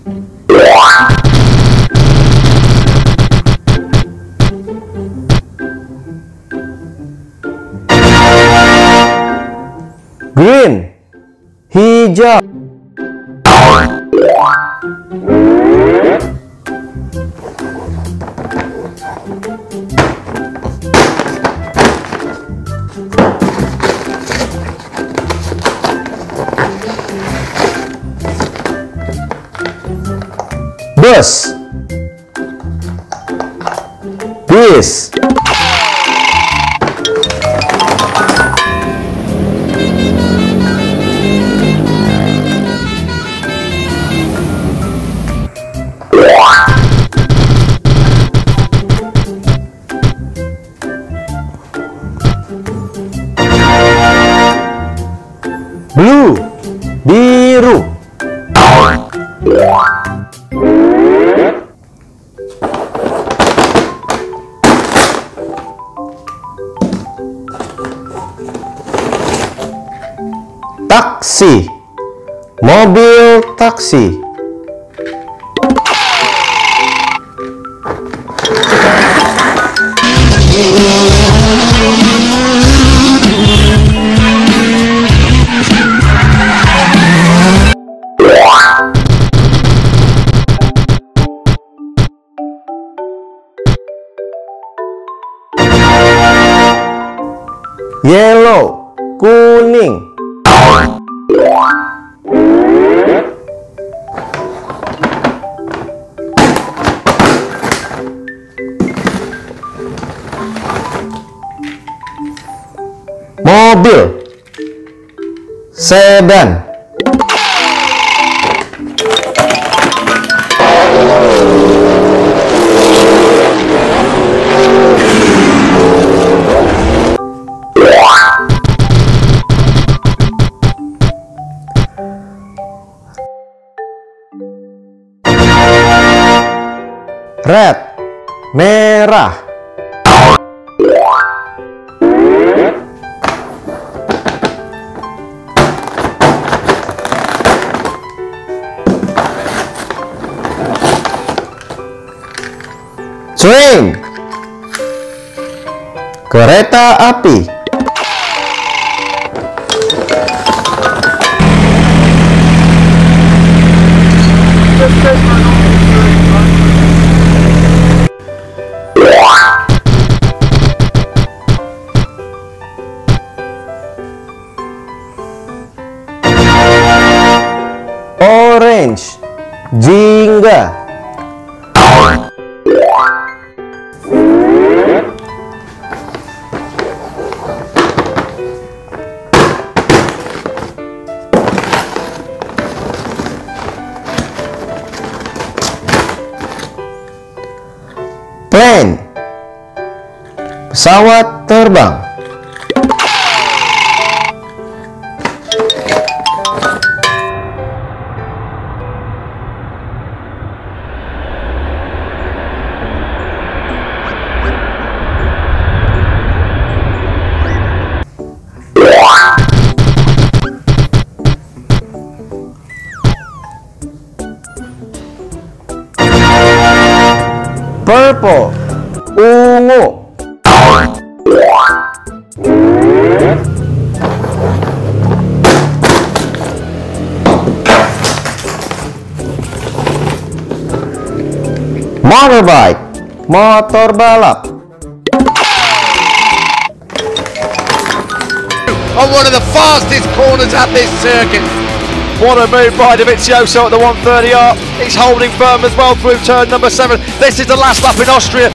Green, hijau. Bus, bis. Blue, biru. Taksi, mobil taksi. Yellow, kuning. Mobil, sedan. Red, merah. Train, kereta api. Orange, jingga. Plane, pesawat terbang. Purple, ungu. Motorbike, motor balap. On one of the fastest corners at this circuit. What a move by Dovizioso at the 130R. He's holding firm as well through turn number 7. This is the last lap in Austria.